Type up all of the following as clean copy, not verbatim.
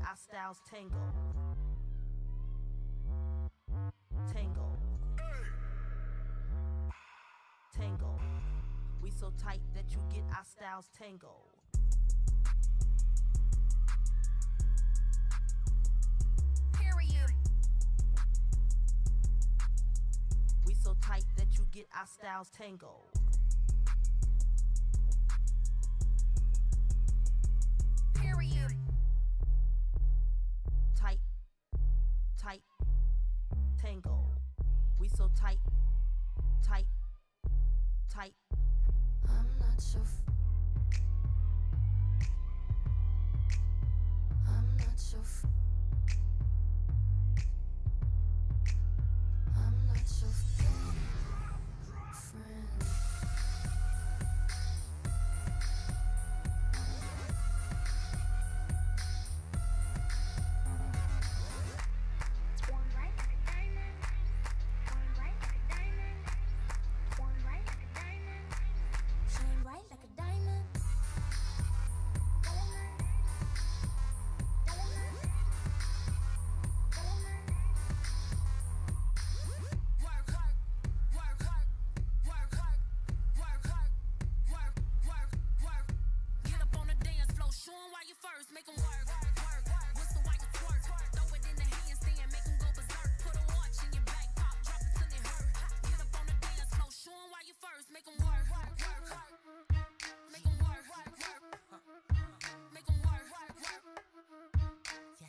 our styles tango. Tango. Tango. We so tight that you get our styles tango. Period. We so tight that you get our styles tango. Period. Tight, tight, tango. We so tight, tight, tight. I'm not your I'm not your I'm not your friend. First, make them work, whistle while you twerk, throw it in the handstand, make them go berserk, put a watch in your back, pop, drop it till it hurt, get up on the dance floor, show them why you first, make them work, make them work, make them work, Yes.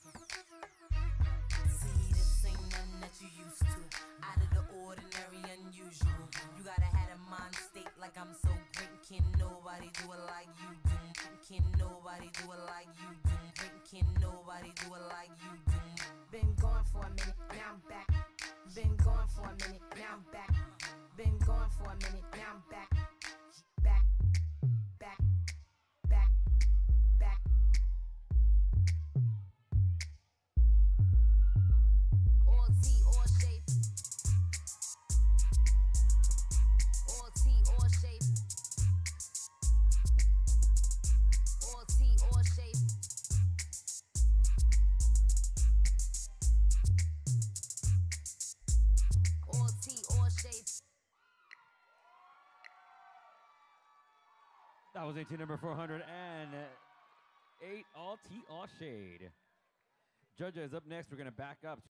See, this ain't nothing that you used to, out of the ordinary, unusual, you gotta have a mind state like I'm so great, can nobody do it like you do. Can nobody do it like you do? Can nobody do it like you do? Been gone for a minute, now I'm back. Been gone for a minute, now I'm back. Been gone for a minute, now I'm back. Back, back, back, back. all T, all shape, all T, all shape. All T, all shape. All T, all shape. That was 18 number 408, All Tea, All Shade. Judges, up next, we're going to back up.